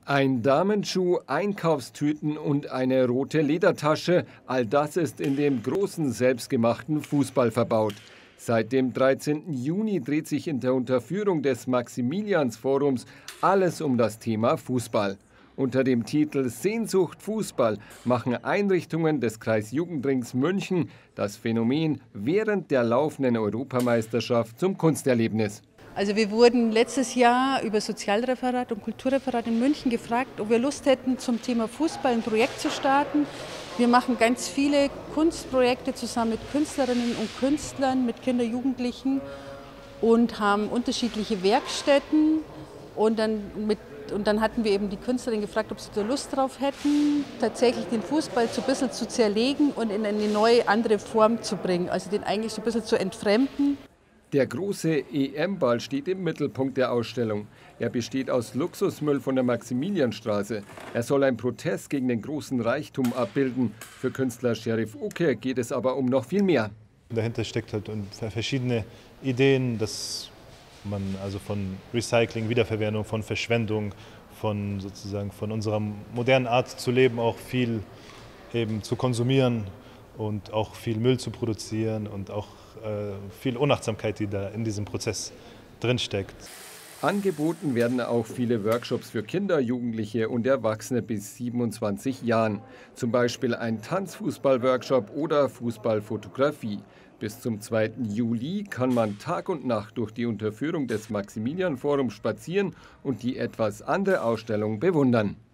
Ein Damenschuh, Einkaufstüten und eine rote Ledertasche, all das ist in dem großen selbstgemachten Fußball verbaut. Seit dem 13. Juni dreht sich in der Unterführung des Maximiliansforums alles um das Thema Fußball. Unter dem Titel Sehnsucht Fußball machen Einrichtungen des Kreisjugendrings München das Phänomen während der laufenden Europameisterschaft zum Kunsterlebnis. Also wir wurden letztes Jahr über Sozialreferat und Kulturreferat in München gefragt, ob wir Lust hätten, zum Thema Fußball ein Projekt zu starten. Wir machen ganz viele Kunstprojekte zusammen mit Künstlerinnen und Künstlern, mit Kindern, Jugendlichen und haben unterschiedliche Werkstätten. Und dann hatten wir eben die Künstlerin gefragt, ob sie da Lust drauf hätten, tatsächlich den Fußball so ein bisschen zu zerlegen und in eine neue, andere Form zu bringen. Also den eigentlich so ein bisschen zu entfremden. Der große EM-Ball steht im Mittelpunkt der Ausstellung. Er besteht aus Luxusmüll von der Maximilianstraße. Er soll einen Protest gegen den großen Reichtum abbilden. Für Künstler Sheriff Uker geht es aber um noch viel mehr. Dahinter steckt halt verschiedene Ideen, dass man also von Recycling, Wiederverwertung, von Verschwendung, von unserer modernen Art zu leben auch viel eben zu konsumieren und auch viel Müll zu produzieren und auch viel Unachtsamkeit, die da in diesem Prozess drinsteckt. Angeboten werden auch viele Workshops für Kinder, Jugendliche und Erwachsene bis 27 Jahren. Zum Beispiel ein Tanzfußball-Workshop oder Fußballfotografie. Bis zum 2. Juli kann man Tag und Nacht durch die Unterführung des Maximilianforums spazieren und die etwas andere Ausstellung bewundern.